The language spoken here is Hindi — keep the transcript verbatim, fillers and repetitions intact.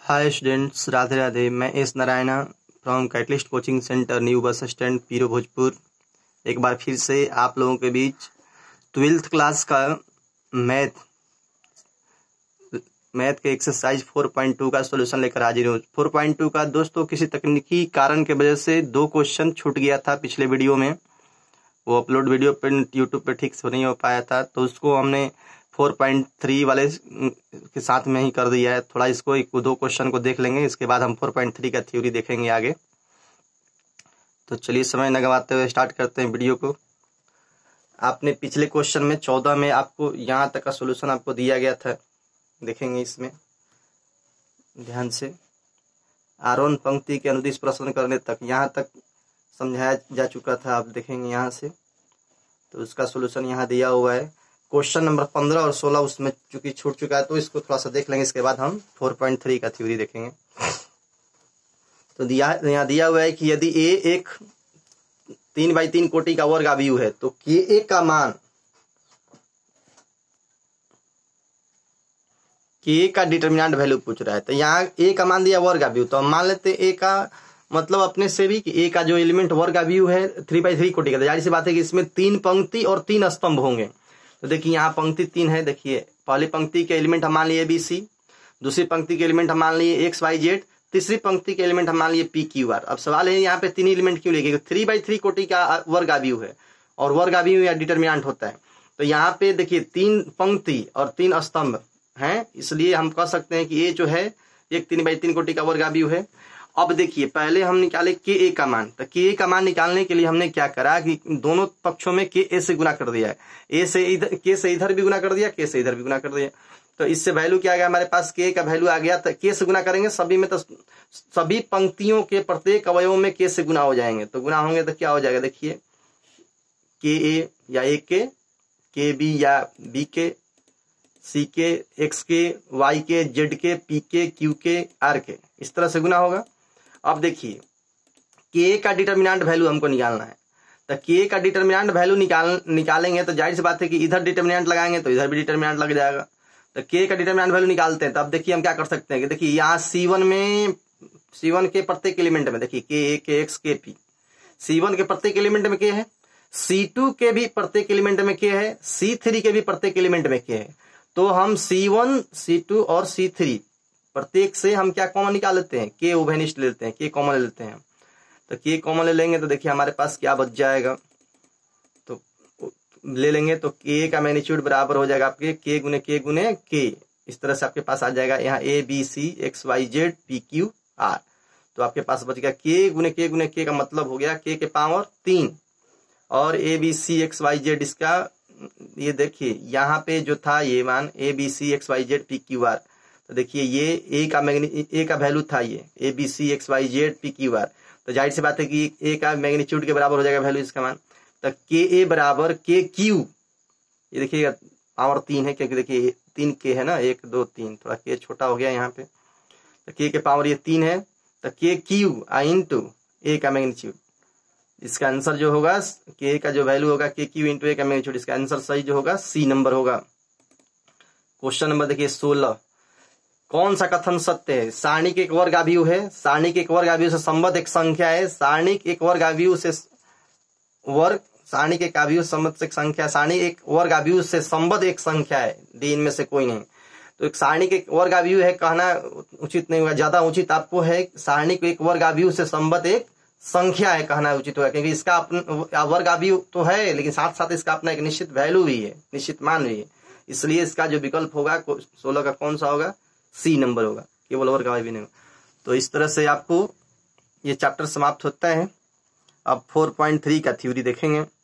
Hi students, Radhe Radhe. मैं S Narayana from Catalyst coaching centre, new bus stand, Piro, Bhojpur. एक बार फिर से आप लोगों के बीच ट्वेल्थ क्लास का मैथ मैथ के एक्सरसाइज चार पॉइंट दो का सॉल्यूशन लेकर हाजिर हूँ। चार पॉइंट दो का दोस्तों किसी तकनीकी कारण के वजह से दो क्वेश्चन छूट गया था पिछले वीडियो में। वो अपलोड वीडियो पे यूट्यूब पे ठीक से नहीं हो पाया था, तो उसको हमने चार पॉइंट तीन वाले के साथ में ही कर दिया है। थोड़ा इसको एक दो क्वेश्चन को देख लेंगे, इसके बाद हम चार पॉइंट तीन का थ्योरी देखेंगे आगे। तो चलिए समय न गंवाते हुए स्टार्ट करते हैं वीडियो को। आपने पिछले क्वेश्चन में चौदह में आपको यहाँ तक का सोल्यूशन आपको दिया गया था, देखेंगे इसमें ध्यान से। आरोहण पंक्ति के अनुदिश प्रश्न करने तक यहाँ तक समझाया जा चुका था, आप देखेंगे यहाँ से। तो उसका सोल्यूशन यहाँ दिया हुआ है। क्वेश्चन नंबर पंद्रह और सोलह उसमें चूंकि छूट चुका है, तो इसको थोड़ा सा देख लेंगे, इसके बाद हम चार पॉइंट तीन का थ्योरी देखेंगे। तो दिया यहाँ दिया हुआ है कि यदि ए एक तीन बाई तीन कोटि का वर्ग अवयव है, तो के ए का मान के का डिटर्मिनेंट वैल्यू पूछ रहा है। तो यहाँ ए का मान दिया वर्ग अवयव, तो हम मान लेते हैं ए का मतलब अपने से भी कि ए का जो एलिमेंट वर्ग अवयव है थ्री बाई थ्री कोटि का। तो जाहिर सी बात है कि इसमें तीन पंक्ति और तीन स्तंभ होंगे। तो देखिए यहाँ पंक्ति तीन है। देखिए पहली पंक्ति के एलिमेंट हम मान लिए बी सी, दूसरी पंक्ति के एलिमेंट हम मान लिए एक्स वाई जेड, तीसरी पंक्ति के एलिमेंट हम मान लिए पी क्यू आर। अब सवाल है यहाँ पे तीन एलिमेंट क्यों लेंगे? थ्री बाई थ्री कोटि का वर्ग अवयव है और वर्ग अवयव या डिटर्मिनेंट होता है। तो यहाँ पे देखिए तीन पंक्ति और तीन स्तंभ हैं, इसलिए हम कह सकते हैं कि ये जो है एक तीन बाई तीन कोटि का वर्ग अवयव है। अब देखिए पहले हम निकाले के ए का मान। तो के ए का मान निकालने के लिए हमने क्या करा कि दोनों पक्षों में के ए से गुना कर दिया है। ए से इधर, के से इधर भी गुना कर दिया, के से इधर भी गुना कर दिया। तो इससे वैल्यू क्या आ गया हमारे पास? के ए का वैल्यू आ गया। तो के से गुना करेंगे सभी में, तो सभी पंक्तियों के प्रत्येक अवयवों में के से गुना हो जाएंगे। तो गुना होंगे तो क्या हो जाएगा? देखिए के ए या ए के, के बी या बी के, सी के, एक्स के, वाई के, जेड के, पी के, क्यू के, आर के, इस तरह से गुना होगा। अब देखिए के का डिटर्मिनेंट वैल्यू हमको निकालना है। तो के का डिटर्मिनेंट वैल्यू निकाल निकालेंगे तो जाहिर सी बात है कि इधर डिटर्मिनेंट लगाएंगे तो इधर भी डिटर्मिनेंट लग जाएगा। तो के का डिटर्मिनेंट वैल्यू निकालते हैं। तो अब देखिए हम क्या कर सकते हैं कि देखिए यहाँ सी वन में सी वन के प्रत्येक एलिमेंट में देखिए के ए, के एक्स, के पी, सी वन के प्रत्येक एलिमेंट में के है, सी टू के भी प्रत्येक एलिमेंट में के है, सी थ्री के भी प्रत्येक एलिमेंट में के है। तो हम सी वन, सी टू और सी थ्री प्रत्येक से हम क्या कॉमन निकाल लेते हैं? के उभयनिष्ठ लेते हैं, के कॉमन ले लेते हैं। तो के कॉमन ले लेंगे तो देखिए हमारे पास क्या बच जाएगा। तो ले लेंगे तो के का मैग्नीट्यूड बराबर हो जाएगा आपके के गुने के गुने के। इस तरह से आपके पास आ जाएगा यहाँ A B C X Y Z P Q R. तो आपके पास बच गया के गुने के गुने के, का मतलब हो गया के के पावर तीन और A B C X Y Z. इसका ये देखिए यहाँ पे जो था ये मान A B C X Y Z P Q R. तो देखिए ये ए का मैग्नी ए का वैल्यू था ये A B C X Y Z P Q R. तो जाहिर सी बात है कि ए का मैग्नीट्यूड के बराबर हो जाएगा वैल्यू इसका मान। तो के ए बराबर के क्यू, ये देखिएगा पावर तीन है क्योंकि देखिए तीन के है ना, एक दो तीन, थोड़ा के छोटा हो गया यहाँ पे। तो के के पावर ये तीन है। तो के क्यू आई इंटू ए का मैग्नीट्यूड, इसका आंसर जो होगा के का जो वैल्यू होगा के क्यू इंटू ए का मैग्नीट्यूड, इसका आंसर सही जो होगा सी नंबर होगा। क्वेश्चन नंबर देखिए सोलह। कौन सा कथन सत्य है? सारणिक एक वर्ग अवयव है, सारणिक एक वर्ग अवयव से संबद्ध एक संख्या है, सारणिक एक वर्ग अवयव से वर्ग सारणिक एक अवयव संबद्ध एक संख्या, सारणिक एक वर्ग अवयव से संबद्ध एक संख्या है, डी इनमें से कोई नहीं। तो एक सारणिक एक वर्ग अवयव है कहना उचित नहीं होगा, ज्यादा उचित आपको है सारणिक एक वर्ग अवयव से संबद्ध एक संख्या है कहना उचित होगा, क्योंकि इसका अपना वर्ग अवयव तो है लेकिन साथ साथ इसका अपना एक निश्चित वैल्यू भी है, निश्चित मान भी है। इसलिए इसका जो विकल्प होगा सोलह का कौन सा होगा? सी नंबर होगा, केवल वर्ग अवयव नहीं होगा। तो इस तरह से आपको ये चैप्टर समाप्त होता है। अब चार पॉइंट तीन का थ्योरी देखेंगे।